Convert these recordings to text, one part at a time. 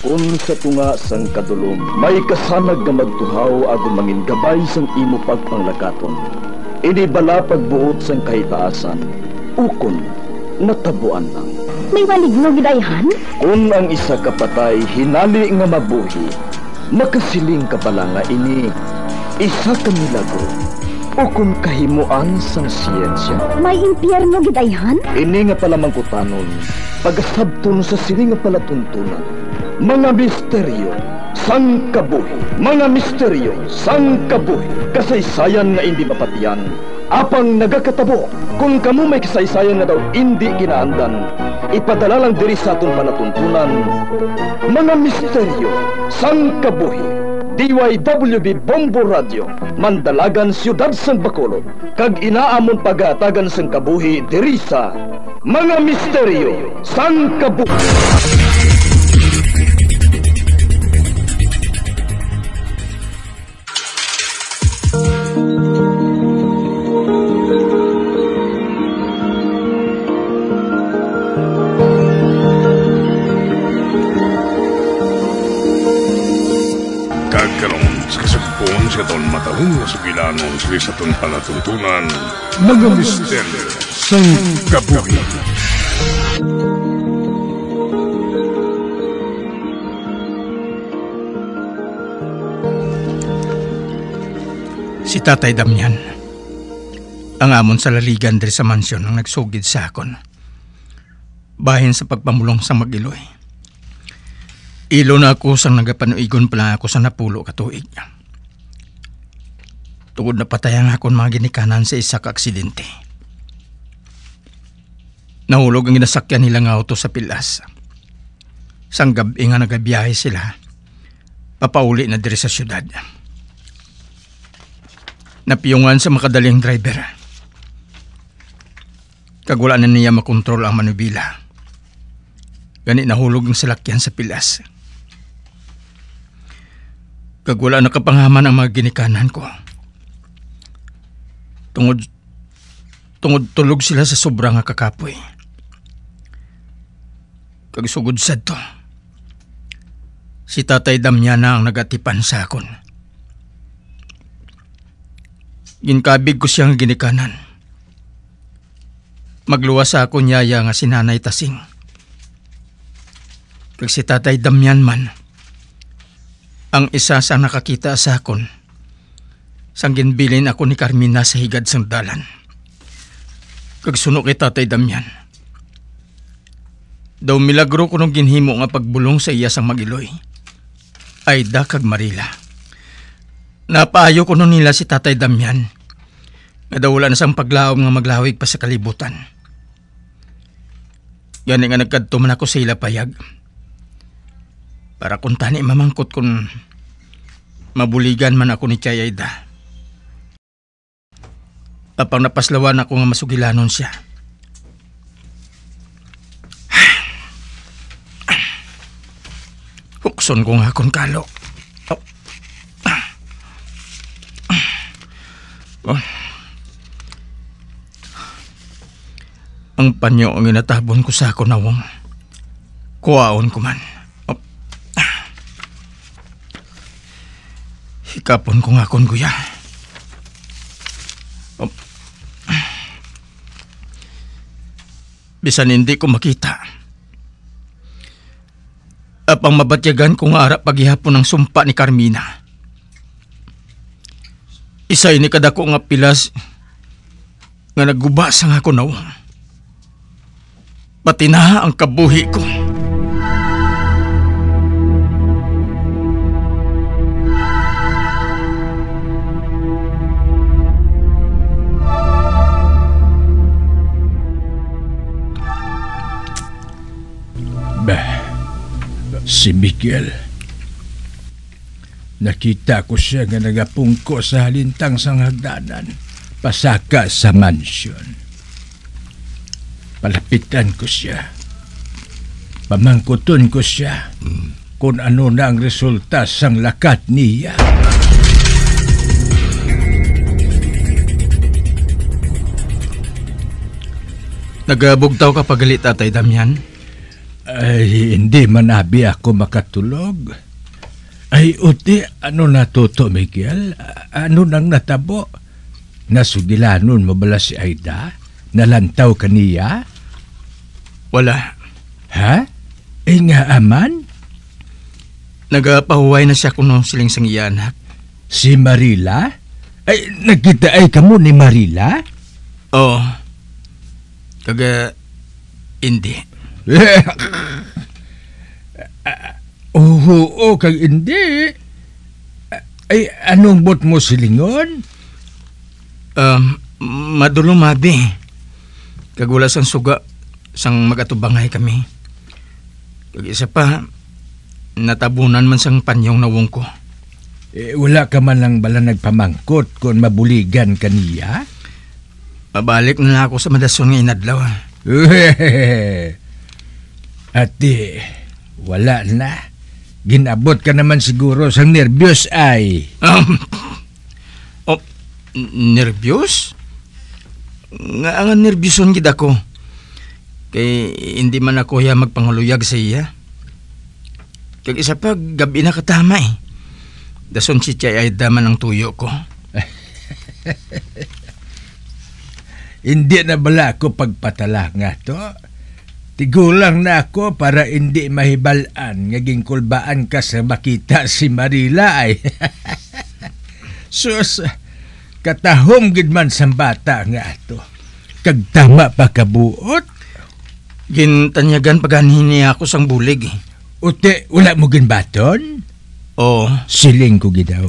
Kung sa tunga sang kadulom, may kasanag nga magtuhaw agon mangin gabay sang imo pagpanglakaton. Ini bala pagbuot sang kahitaasan, ukon natabuan lang. May maligno gidayhan? Kung ang isa kapatay hinali nga mabuhi, makasiling ka pala nga ini isa ka milagro o kung kahimuan sang siyensya. May impyerno gidayhan? Ini nga pala mangkutanon, pagasabton sa sini nga palatuntunan. Mga misteryo sang kabuhi, mga misteryo sang kabuhi, kasaysayan nga hindi mapatiyan, apang nagakatabo. Kung kamo may kasaysayan nga daw hindi ginaandan, ipadala lang diri sa atong palatuntunan. Mga misteryo sang kabuhi, DYWB Bombo Radio, Mandalagan, Siyudad sang Bacolod, kag inaamon pagatagan sang kabuhi diri sa Mga Misteryo sang Kabuhi. Sa taon matahong na sugilanon sa itong palatuntunan, Mga Misteryo sang Kabuhi. Si Tatay Damian, ang amon sa laligan diri sa mansyon ang nagsugid sa akon. Bahin sa pagpamulong sa Magiloy. Ilo na ako sang nagapanuigon pala ako sa napulo katuig. Tungod na patayang akon mga ginikanan sa isa ka aksidente. Nahulog ang ginasakyan nila nga auto sa pilas. Sang gabi nga nagabiyahe sila, papauli na diri sa syudad. Napiyungan sa makadaling driver. Kagwala na niya makontrol ang manubila. Gani nahulog ang salakyan sa pilas. Kagwala na kapangaman ang mga ginikanan ko. Tungod tulog sila sa sobrang kakapoy. Kagsugod sad to. Si Tatay Damian na ang nagatipan sa akon. Ginkabig ko siyang ginikanan. Magluwas sa akon yaya nga si Nanay Tasing. Kag si Tatay Damian man, ang isa sa nakakita sa akon, sang ginbilin ako ni Carmina sa higad sang dalan. Kag suno kay Tatay Damian. Daw milagro ko nung ginhimo nga pagbulong sa iya sang Magiloy. Aida kag Marila. Napaayo ko nun nila si Tatay Damian. Nga daw wala na sang paglaom nga maglawig pa sa kalibutan. Gani nga nagkadto man ako sa ila payag. Para kung tani mamangkot kung mabuligan man ako ni Chay Aida. Apang napaslawan ako nga masugilanon siya. Hukson ko nga akong kalo. Ang panyo ang inatabon ko sa ako nawang. Kuwaon ko man. Hikapon ko nga akong guya. Bisan hindi ko makita. Apang mabatyagan ko nga harap paghihapon ng sumpa ni Carmina. Isa ini kadako nga pilas nga nagguba sa nga ko nawang. Pati na ang kabuhi ko. Si Miguel. Nakita ko siya nga nagapungko sa halintang sang hagdanan, pasaka sa mansyon. Palapitan ko siya. Pamangkuton ko siya kung ano na ang resulta sang lakat niya. Nagabugtaw ka pagalit, Tatay Damian? Ay, hindi man abi ako makatulog. Ay, uti, ano natuto, Miguel? Ano nang natabo? Nasugilanon mo bala si Aida? Nalantaw kaniya? Wala. Ha? Ay nga aman? Nagapahuway na siya kuno siling sang iya anak. Si Marila? Ay, nagkita ay kamo ni Marila? Oo. Hindi. Oo, kag hindi. Ay, anong bot mo silingon? Madulong mabi. Kagula sang suga sang magatubangay kami. Kag isa pa, natabunan man sang panyong nawong ko. Wala ka man lang bala nagpamangkot kung mabuligan kaniya? Mabalik na ako sa madason nga inadlaw. Ate, wala na. Ginabot ka naman siguro sang nervyos ay. Nervyos? Nga ang nervyoson gid ako. Kay hindi man ako ya magpanguluyag sa iya. Kag isa pa, gabi na katama eh. Dason si Chay ay daman ang tuyo ko. Hindi na bala ako pagpatala nga to. Tigulang na ako para hindi mahibalaan ngaging kulbaan ka sa makita si Marila ay. Sus, katahom gid man sa bata nga to. Kag tama pa kabuot. Gintanyagan paganin niya ako sang bulig eh. Ute, wala mo ginbaton? Oo. Siling ko gidaw.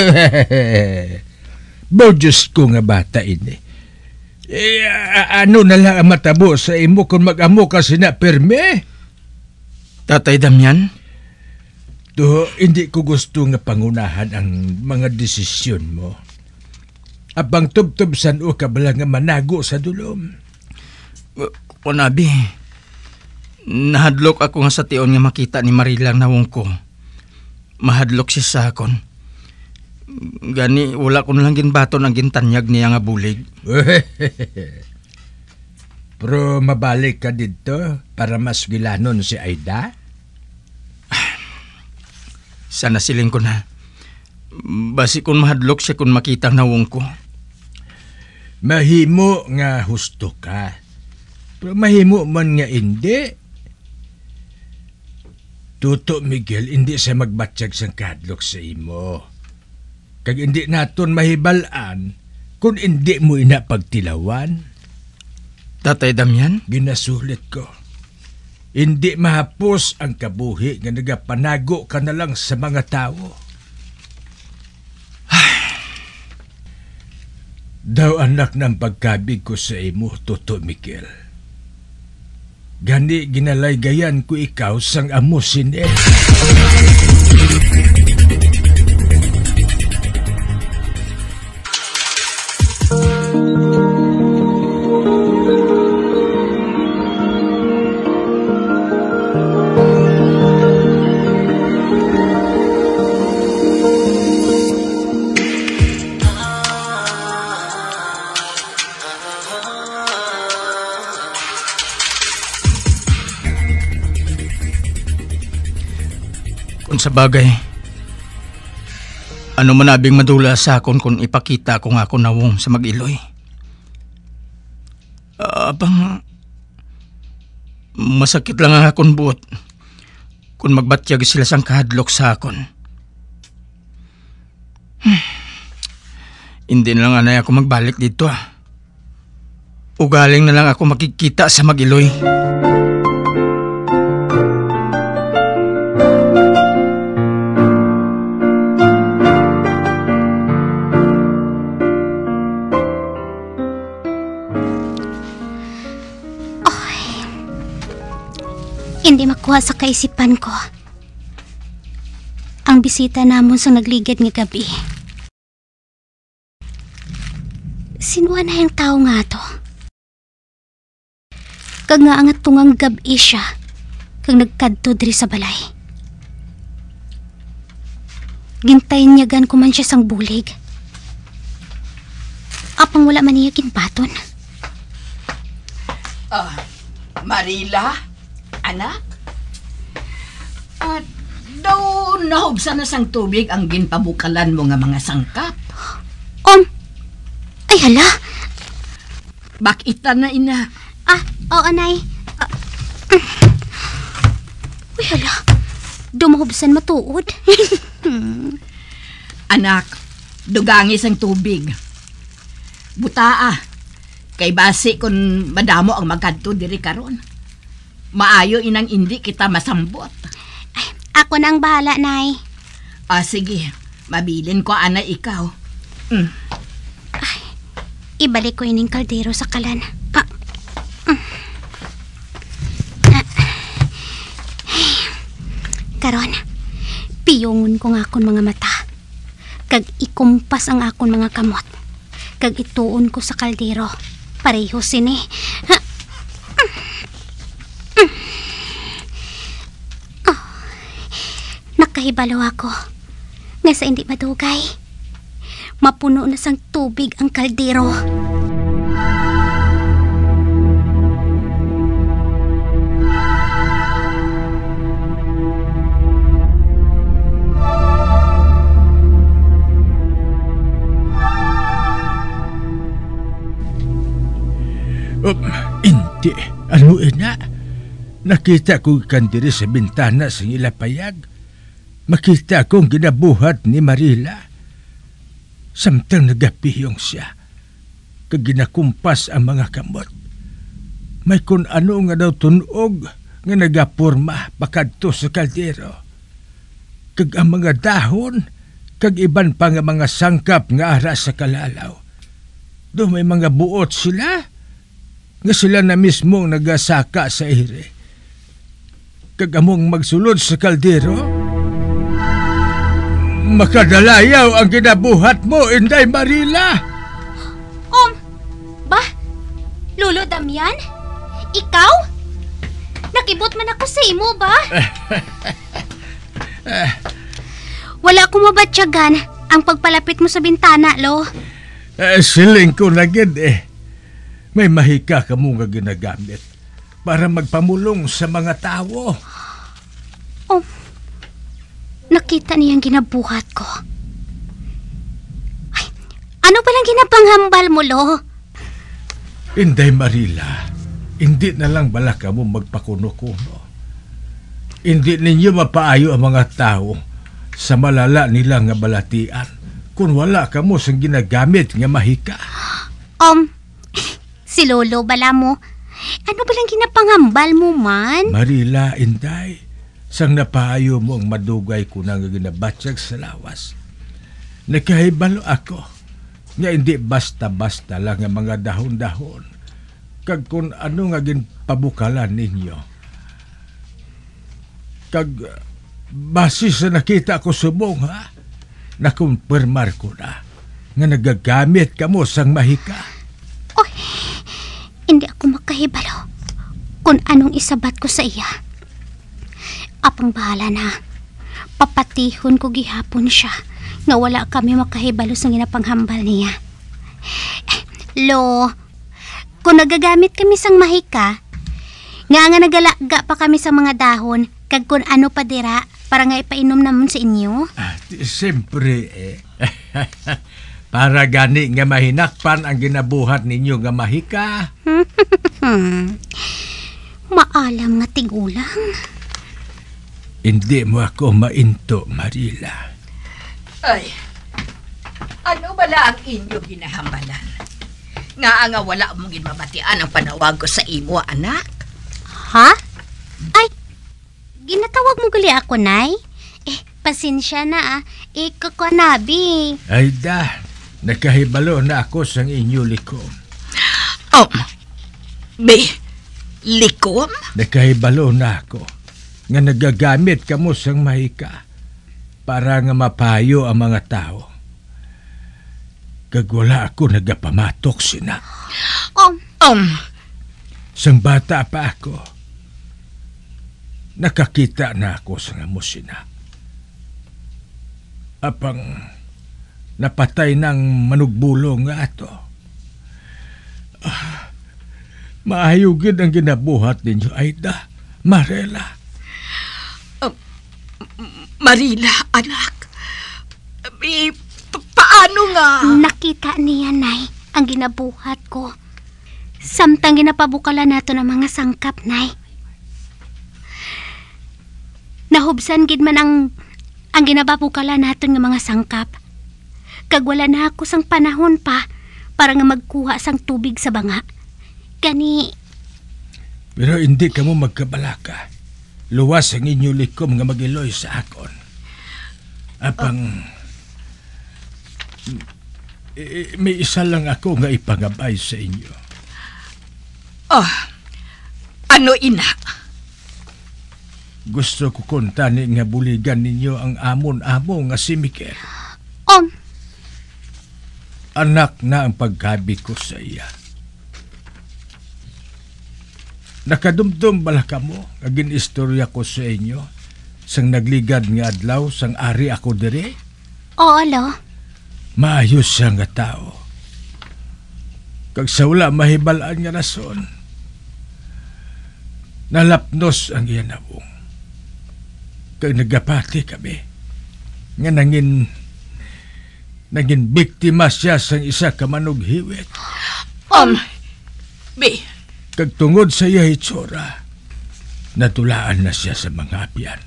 Diyos ko nga bata ini. Ano na lang ang matabo sa imo kung mag-amo ka sina perme? Tatay Damian? To, hindi ko gusto nga pangunahan ang mga desisyon mo. Abang tub-tub san o ka bala nga manago sa dulom. Kunabi, nahadlok ako nga sa tion nga makita ni Marila nawong ko. Mahadlok siya sa akon. Gani, wala ko nalang ginbaton ang gintanyag niya nga bulig. Pero mabalik ka dito para mas gilanon si Aida? Sana siling ko na. Basi kung mahadlok siya kung makita ang nawong ko. Mahimo nga husto ka. Pero mahimo man nga hindi. Tuto, Miguel, hindi siya magbatsyag sang kadlok sa imo. Kag hindi naton mahibalaan kung hindi mo ina pagtilawan. Tatay Damian? Ginasulit ko. Hindi mahapos ang kabuhi nga nagapanago ka na lang sa mga tao. Daw anak ng pagkabig ko sa imo, Tuto Miguel. Gani ginalaygayan ko ikaw sang amo sine. Kung sa bagay, ano man abing madula sa akon kung ipakita ko nga ako nawong sa Mag-Iloy. Abang, masakit lang ang akon buot kung magbatyag sila sang kahadlok sa akon. Hindi na lang anay ako magbalik dito. Ugaling na lang ako makikita sa Mag-Iloy. Hindi makuha sa kaisipan ko ang bisita namon sa nagligad nga gabi. Sinuwa na yung tao nga to? Kag nga angat tungang gabi siya kag nagkadto diri sa balay. Gintayin niya gan ko man siya sang bulig. Apang wala man niya ginbaton. Marila? Anak? Nahubsan na sang tubig ang ginpabukalan mo nga mga sangkap. Ay hala. Bakita na ina. Oo, Nay. Uy, hala. Dumahubsan matuod. Anak, dugangis ang tubig. Butaa, kay basi kung madamo ang magkadto diri karon. Maayo inang indi kita masambot. Ay, ako na ang bahala, Nay. Sige, mabilin ko ana ikaw. Ay, ibalik ko ining kaldero sa kalan. Karon, piyongon ko nga akon mga mata. Kag ikumpas ang akon mga kamot. Kag ituon ko sa kaldero. Pareho sini. Nakahibalo ako. Nga sa hindi madugay. Mapuno na sang tubig ang kaldero. Hindi. Ano ina? Nakita ko kan diri sa bintana sa ilapayag. Makita kong ginabuhat ni Marila. Samtang nagapiyong siya. Kag ginakumpas ang mga kamot. May kun ano nga daw tunog nga nagapurma pakadto sa kaldero. Kag ang mga dahon, kag iban pa nga mga sangkap nga ara sa kalalaw. Do may mga buot sila nga sila na mismo nagasaka sa ire. Kag among magsulod sa kaldero, makadalayaw ang ginabuhat mo, Inday Marila. Ba? Lolo Damian? Ikaw? Nakibot man ako sa imo ba? Wala akong mabatyagan ang pagpalapit mo sa bintana, Lo. Siling ko na gid May mahika ka mo nga ginagamit para magpamulong sa mga tao. Nakita niyang ginabuhat ko. Ay, ano palang ginapanghambal mo, Lo? Inday Marila, hindi na lang bala ka mo magpakuno-kuno. Hindi ninyo mapaayo ang mga tao sa malala nila nga balatian kung wala ka mo sang ginagamit nga mahika. Si Lolo bala mo, ano balang ginapanghambal mo man? Marila, Inday, sang napaayo mo ang madugay ko na nga ginabatsyag sa lawas. Nakahibalo ako nga hindi basta-basta lang ang mga dahon-dahon kag kung ano nga ginpabukalan ninyo. Kag base sa nakita ko subong nakumpirmar ko na nga nagagamit ka mo sang mahika. Oy, hindi ako makahibalo kung anong isabat ko sa iya. Apang bahala na. Papatihon ko gihapon siya nga wala kami makahibalo sa ginapanghambal niya. Lo, kung nagagamit kami sang mahika, nga nagalaga pa kami sa mga dahon, kag kung ano pa dira, para nga ipainom naman sa inyo. Siyempre para gani nga mahinakpan ang ginabuhat ninyo nga mahika. Maalam nga tigulang. Hindi mo ako mainto, Marila. Ay, ano bala ang inyo ginahambalan? Nga wala mong ginmamatian ang panawag ko sa imo, anak? Ha? Ay, ginatawag mo gali ako, Nay? Pasensya na kakanabi. Ay da, nakahibalo na ako sang inyo likom. Likom? Nakahibalo na ako nga nagagamit ka mo sang mahika para nga mapayo ang mga tao. Kag wala ako nagapamatok sina. Sang bata pa ako, nakakita na ako sa nga mo sina. Apang napatay ng manugbulong nga ato. Maayugid ang ginabuhat ninyo, Aida, Marela. Marila, anak. Paano nga? Nakita niya, Nay, ang ginabuhat ko. Samtang ginapabukala nato ng mga sangkap, Nay. Nahubsan gid man ang ginapabukala naton ng mga sangkap. Kag wala na ako sang panahon pa para nga magkuha sang tubig sa banga. Gani... Pero hindi ka mo magkabalaka. Luwas ang inyo likom nga magiloy sa akon. Apang... may isa lang ako nga ipangabay sa inyo. Ano, ina? Gusto ko kuntani nga buligan ninyo ang amon-amo nga si Mikel. Anak na ang pagkabi ko sa iya. Nakadumdum bala ka mo, agin istorya ko sa inyo, sang nagligad nga adlaw, sang ari ako dire? Oo, lo. Maayos siya nga tao. Kag sa wala mahibalaan nga rason, nalapnos ang iyan abong. Kag nagapati kami, nga naging biktima siya sang isa ka manughiwit. Kag tungod sa iya itsura, nadulaan na siya sa mga apyan.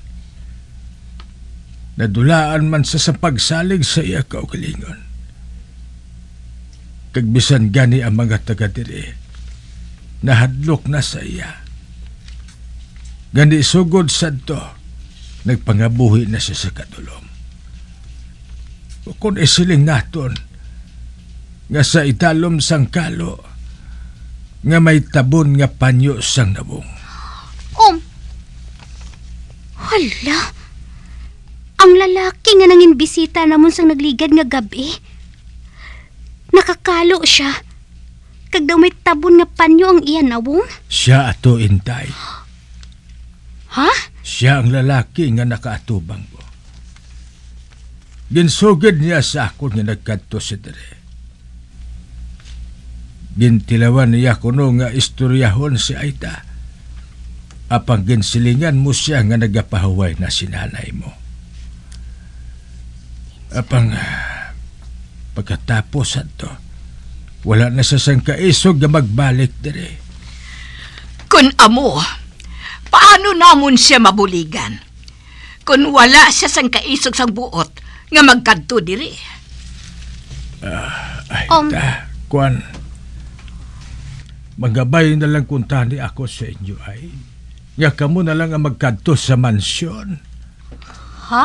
Nadulaan man sa pagsalig sa iya kaugalingon. Kag bisan gani ang mga taga-diri, nahadlok na sa iya. Gani sugod sadto, nagpangabuhi na siya sa kadulom. Kung isiling naton, nga sa italom sang kalo, nga may tabon nga panyo sang nabong. Hala, ang lalaki nga nangin bisita namon sang nagligad nga gabi. Nakakalo siya. Kag daw may tabon nga panyo ang iyan nabong. Siya ato, intay. Ha? Siya ang lalaki nga nakaatubang ko. Ginsugid niya sa ako nga nagkadto si dire. Gintilawan niya kuno nga istoryahon si Aida. Apang ginsilingan mo siya nga nagapahuway na sinanay mo. Apang pagkatapos ato, wala na sa sang kaisog nga magbalik dire. Kun amo, paano namon siya mabuligan? Kun wala siya sang kaisog sang buot nga magkadto dire. Aida, kuan, magabay na lang kuntani ako sa inyo ay. Nga kamo na lang ang magkadto sa mansyon. Ha?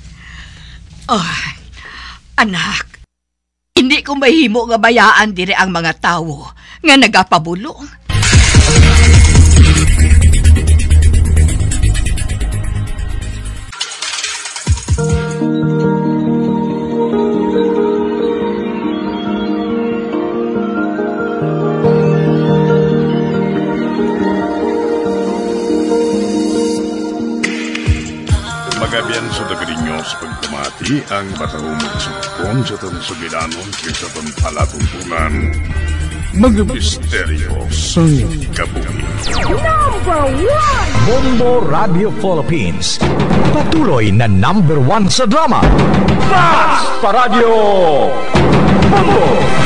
Anak, hindi ko mahimo nga bayaan dire ang mga tawo nga nagapabulong. Magabian sa dagarinyo sa pagkumati ang batahong magsugpon sa itong sugilanon kaysa itong palatuntunan. Mga misteryo sa kabuhi. Number 1! Bombo Radio Philippines. Patuloy na number 1 sa drama. Mas Paradyo! Bombo!